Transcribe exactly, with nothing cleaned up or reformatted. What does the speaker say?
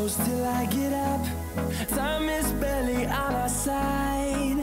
close till I get up. Time is barely on our side.